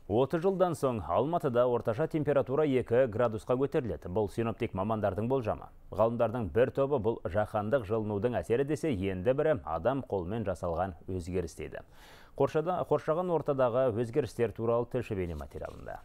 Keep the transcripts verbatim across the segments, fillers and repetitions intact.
отыз жылдан соң Алматыда орташа температура екі градусқа көтеріледі. Бұл синоптик мамандардың болжамы. Ғалымдардың бір тобы бұл жаһандық жылынудың әсері десе, енді бірі адам қолмен жасалған өзгеріс дейді. Қоршаған ортадағы өзгерістер туралы тілші бейне материалында.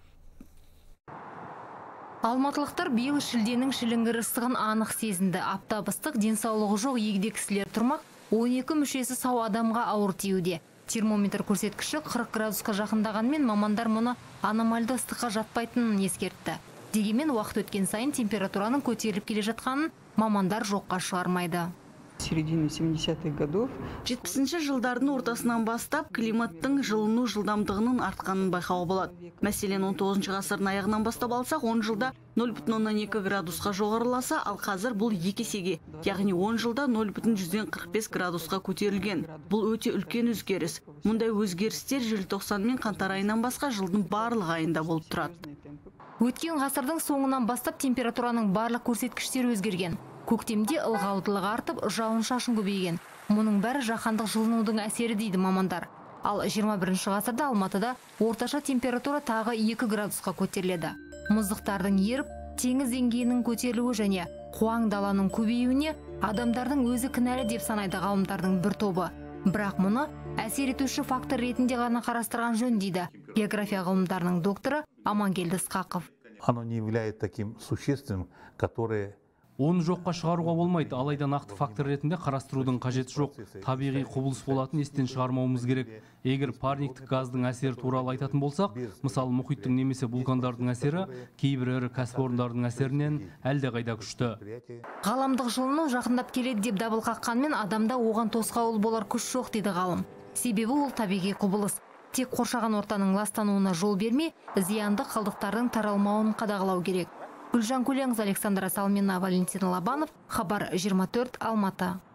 Алматылықтар биыл шілденің шіліңгір ыстығын анық сезінді. Аптап ыстық, денсаулығы жоқ егде кісілер тұрмақ, он екі мүшесі сау адамға ауыр тиюде. Термометр көрсеткіші қырық градусқа жақындағанмен мамандар мұны аномальды ыстыққа жатпайтынын ескертті. Дегенмен уақыт өткен сайын температураның көтеріліп келе жатқанын мамандар жоққа шығармайды. Середины семидесятых годов. жетпісінші жылдардың ортасынан бастап климаттың жылыну жылдамдығының артқанын байқауға болады. Мәселен, он тоғызыншы ғасырдың аяғынан бастап алсақ, он жылда нөл бүтін оннан екі градусқа жоғарыласа, ал қазір бұл екі есеге, яғни он жылда нөл бүтін жүзден қырық бес градусқа көтерілген. Бұл өте үлкен өзгеріс. Мұндай өзгерістер желтоқсан мен қаңтар айынан басқа жылдың барлық айында болып тұрады. Өткен ғасырдың соңынан бастап температураның барлық көрсеткіштері өзгерген. Көктемде ылғалдылығы артып, жауын-шашын көбейген. Мұның бәрі жаһандық жылынудың әсері дейді мамандар. Ал жиырма бірінші ғасырда Алматыда орташа температура тағы екі градусқа көтеріледі. Мұздықтардың еріп, теңіз деңгейінің көтерілуі және қуаң даланың көбеюіне адамдардың өзі кінәлі деп санайды ғалымдардың бір тобы. Бірақ мұны әсер етуші фактор ретінде ғана қарастырған жөн дейді география ғылымдарының докторы Амангелді Ысқақов. Оно не является таким существенным, которое Оны жоққа шығаруға болмайды, алайда нақты фактор ретінде қарастырудың қажеті жоқ. Табиғи құбылыс болатын естен шығармауымыз керек. Егер парниктік газдың әсері туралы айтатын болсақ, мысалы мұхиттың немесе вулкандардың әсері кейбір ірі кәсіпорындардың әсерінен әлде қайда күшті. Ғаламдық жылыну жақындап келеді деп дабыл қаққанмен адамда оған тосқауыл болар күш жоқ дейді ғалым. Себебі ол табиғи құбылыс. Тек қоршаған ортаның ластануына жол бермей, зиянды қалдықтардың таралмауын қадағалау керек. Гүлжан Көленқызы, Александра Салмина, Валентин Лобанов, Хабар жиырма төрт, Алматы.